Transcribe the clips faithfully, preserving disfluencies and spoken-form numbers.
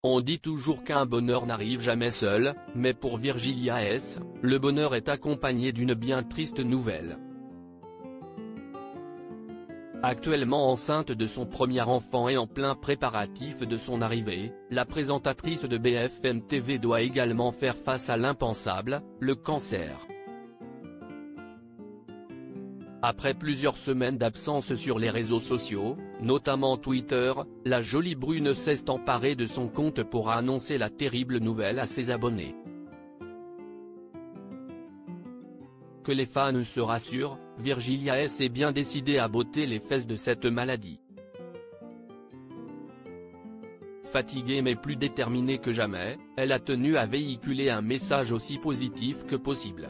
On dit toujours qu'un bonheur n'arrive jamais seul, mais pour Virgilia S, le bonheur est accompagné d'une bien triste nouvelle. Actuellement enceinte de son premier enfant et en plein préparatif de son arrivée, la présentatrice de B F M T V doit également faire face à l'impensable, le cancer. Après plusieurs semaines d'absence sur les réseaux sociaux, notamment Twitter, la jolie brune s'est emparée de son compte pour annoncer la terrible nouvelle à ses abonnés. Que les fans se rassurent, Virgilia S est bien décidée à botter les fesses de cette maladie. Fatiguée mais plus déterminée que jamais, elle a tenu à véhiculer un message aussi positif que possible.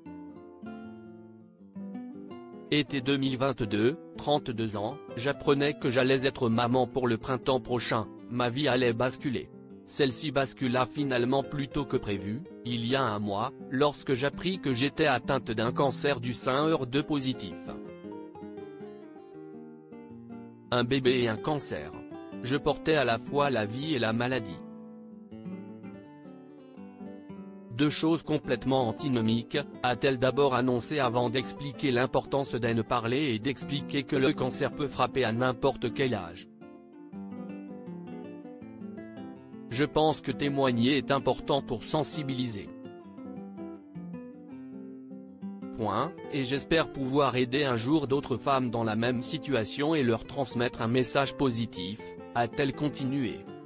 Été deux mille vingt-deux, trente-deux ans, j'apprenais que j'allais être maman pour le printemps prochain, ma vie allait basculer. Celle-ci bascula finalement plus tôt que prévu, il y a un mois, lorsque j'appris que j'étais atteinte d'un cancer du sein E R deux positif. Un bébé et un cancer. Je portais à la fois la vie et la maladie. Deux choses complètement antinomiques, a-t-elle d'abord annoncé avant d'expliquer l'importance d'en parler et d'expliquer que le cancer peut frapper à n'importe quel âge. Je pense que témoigner est important pour sensibiliser. Point, et j'espère pouvoir aider un jour d'autres femmes dans la même situation et leur transmettre un message positif, a-t-elle continué.